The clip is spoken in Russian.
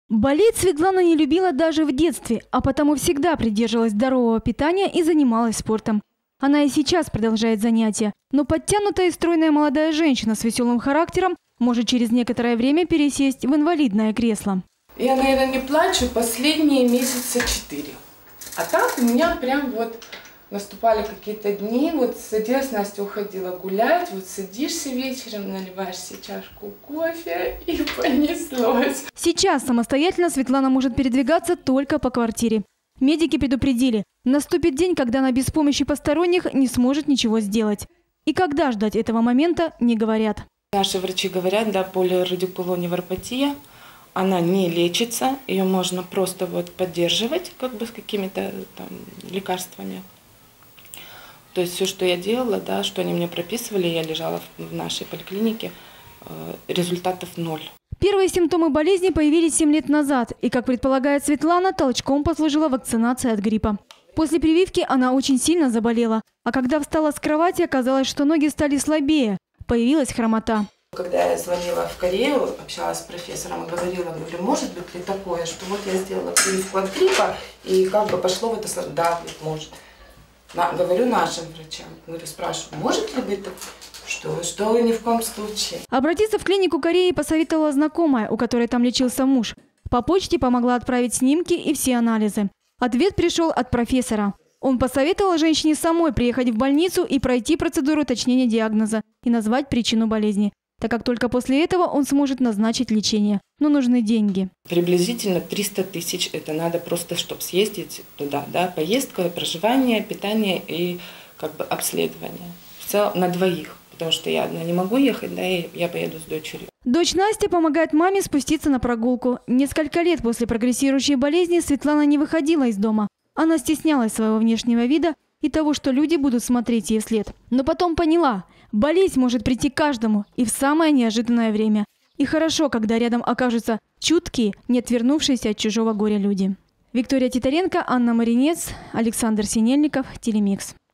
Болеть Светлана не любила даже в детстве, а потому всегда придерживалась здорового питания и занималась спортом. Она и сейчас продолжает занятия, но подтянутая и стройная молодая женщина с веселым характером может через некоторое время пересесть в инвалидное кресло. Я, наверное, не плачу последние месяца 4. А так у меня прям вот наступали какие-то дни, вот садилась, Настя уходила гулять, вот садишься вечером, наливаешь себе чашку кофе и понеслось. Сейчас самостоятельно Светлана может передвигаться только по квартире. Медики предупредили, наступит день, когда она без помощи посторонних не сможет ничего сделать. И когда ждать этого момента, не говорят. Наши врачи говорят, да, полирадикулоневропатия, она не лечится, ее можно просто вот поддерживать как бы с какими-то там лекарствами. То есть все, что я делала, да, что они мне прописывали, я лежала в нашей поликлинике, результатов 0. Первые симптомы болезни появились 7 лет назад, и, как предполагает Светлана, толчком послужила вакцинация от гриппа. После прививки она очень сильно заболела, а когда встала с кровати, оказалось, что ноги стали слабее, появилась хромота. Когда я звонила в Корею, общалась с профессором и говорила, говорю, может быть ли такое, что вот я сделала прививку от гриппа и как бы пошло в это, да, может. Говорю нашим врачам, говорю, спрашиваю, может ли быть такое? Что ни в коем случае. Обратиться в клинику Кореи посоветовала знакомая, у которой там лечился муж. По почте помогла отправить снимки и все анализы. Ответ пришел от профессора. Он посоветовал женщине самой приехать в больницу и пройти процедуру уточнения диагноза и назвать причину болезни, так как только после этого он сможет назначить лечение. Но нужны деньги. Приблизительно 300 тысяч. Это надо просто, чтобы съездить туда. Да? Поездка, проживание, питание и как бы обследование. Все на двоих. Потому что я одна не могу ехать, да, и я поеду с дочерью. Дочь Настя помогает маме спуститься на прогулку. Несколько лет после прогрессирующей болезни Светлана не выходила из дома. Она стеснялась своего внешнего вида и того, что люди будут смотреть ей вслед. Но потом поняла, болезнь может прийти каждому и в самое неожиданное время. И хорошо, когда рядом окажутся чуткие, не отвернувшиеся от чужого горя люди. Виктория Титаренко, Анна Маринец, Александр Синельников, Телемикс.